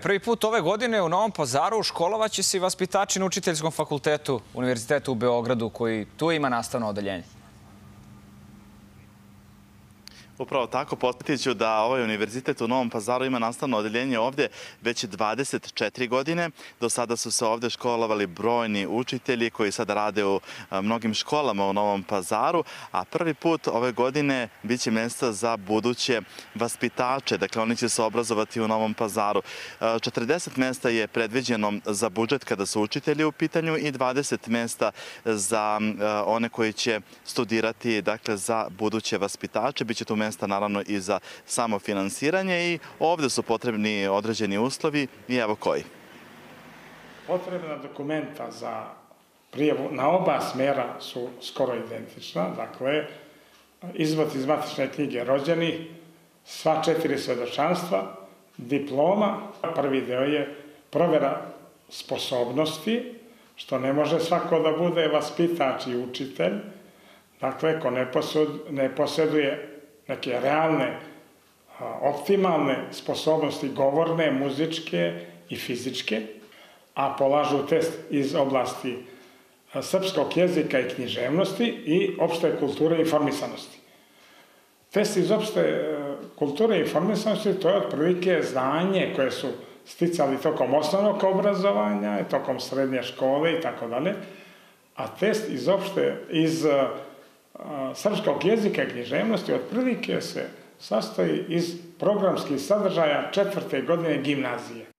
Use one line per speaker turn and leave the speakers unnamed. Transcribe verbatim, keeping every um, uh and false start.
prvi put ove godine u Novom Pazaru školovaće se i vaspitači na Učiteljskom fakultetu Univerzitetu u Beogradu, koji tu ima nastavno odeljenje.
Upravo tako, podsjetit ću da ovaj univerzitet u Novom Pazaru ima nastavno odeljenje ovdje već dvadeset četiri godine. Do sada su se ovdje školovali brojni učitelji koji sada rade u mnogim školama u Novom Pazaru, a prvi put ove godine bit će mjesta za buduće vaspitače. Dakle, oni će se obrazovati u Novom Pazaru. četrdeset mjesta je predviđeno za budžet kada su učitelji u pitanju i dvadeset mjesta za one koji će studirati, dakle, za buduće vaspitače. Biće tu mjesta naravno i za samofinansiranje i ovdje su potrebni određeni uslovi i evo koji.
Potrebna dokumenta za prijavu na oba smjera su skoro identična. Dakle, izvod iz matične knjige rođenih, sva četiri svjedočanstva, diploma. Prvi deo je provjera sposobnosti, što ne može svako da bude vaspitač i učitelj. Dakle, ko ne posjeduje neke realne, optimalne sposobnosti govorne, muzičke i fizičke, a polažu test iz oblasti srpskog jezika i književnosti i opšte kulture i informisanosti. Test iz opšte kulture i informisanosti to je otprilike znanje koje su sticali tokom osnovnog obrazovanja i tokom srednje škole i tako dalje, a test iz opšte iz srpskog jezika i književnosti otprilike se sastoji iz programskih sadržaja četvrte godine gimnazije.